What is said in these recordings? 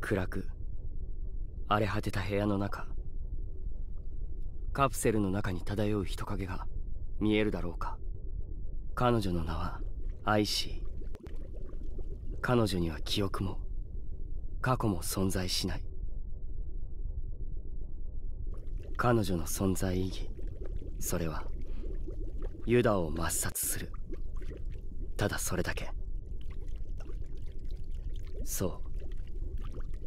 暗く荒れ果てた部屋の中、カプセルの中に漂う人影が見えるだろうか。彼女の名はアイシー。彼女には記憶も過去も存在しない。彼女の存在意義、それはユダを抹殺する、ただそれだけ。そう、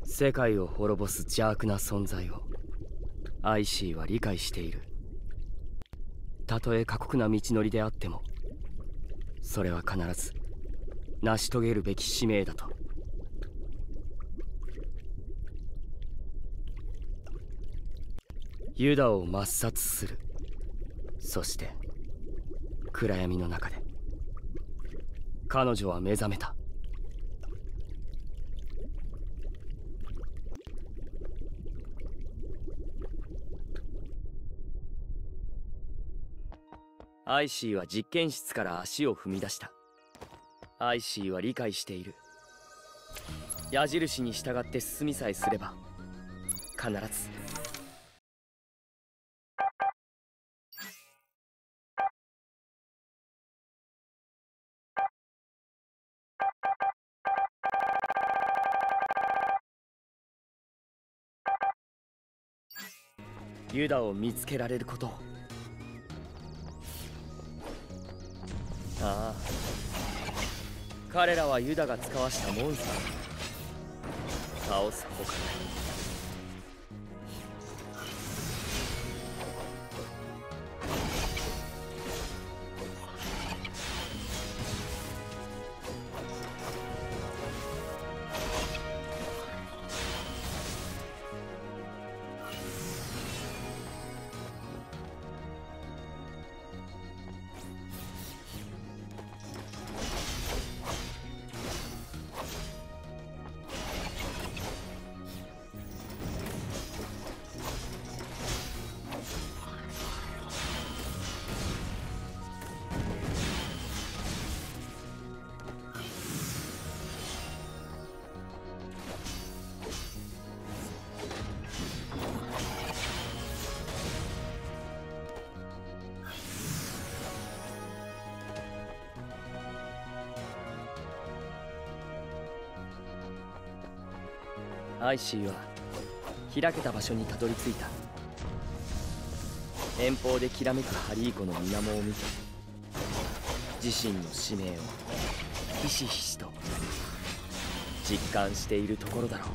世界を滅ぼす邪悪な存在をアイシーは理解している。たとえ過酷な道のりであっても、それは必ず成し遂げるべき使命だと。ユダを抹殺する。そして暗闇の中で彼女は目覚めた。アイシーは実験室から足を踏み出した。アイシーは理解している。矢印に従って進みさえすれば必ず。ユダを見つけられることを。ああ、彼らはユダが使わしたモンスター。倒すほかない。アイシーは開けた場所にたどり着いた。遠方できらめくハリー湖の水面を見て、自身の使命をひしひしと実感しているところだろう。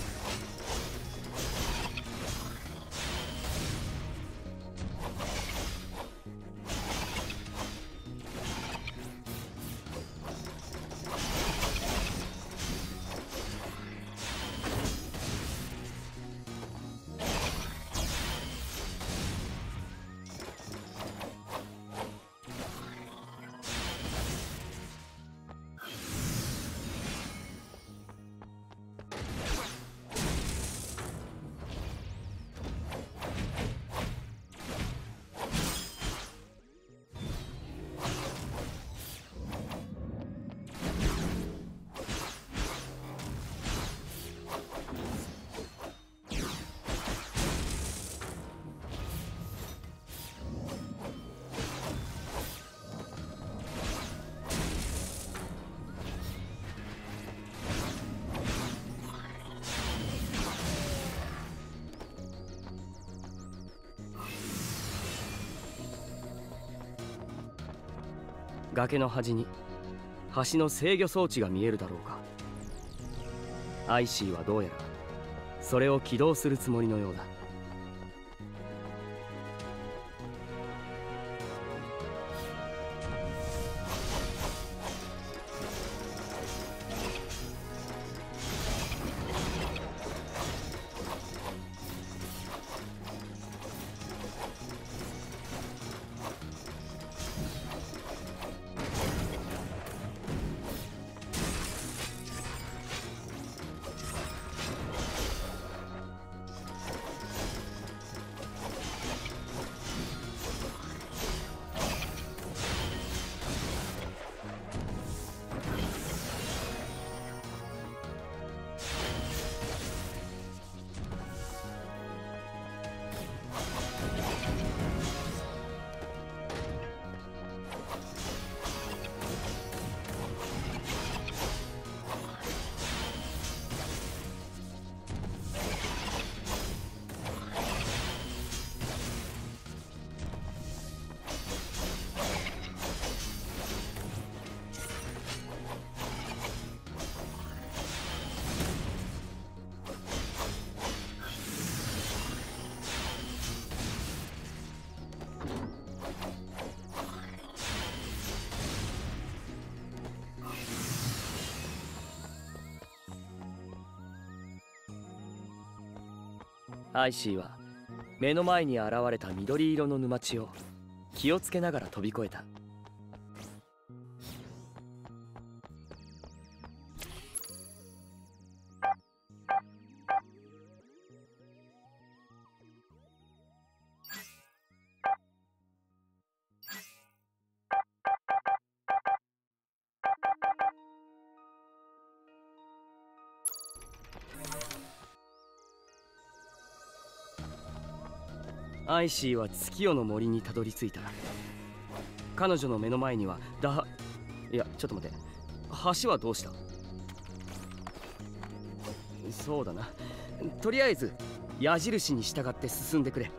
崖の端に橋の制御装置が見えるだろうか。アイシーはどうやらそれを起動するつもりのようだ。 アイシーは目の前に現れた緑色の沼地を気をつけながら飛び越えた。アイシーは月夜の森にたどり着いた。彼女の目の前にはいや、ちょっと待って、橋はどうした？そうだな、とりあえず矢印に従って進んでくれ。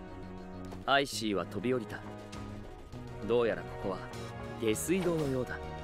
アイシーは飛び降りた。どうやらここは下水道のようだ。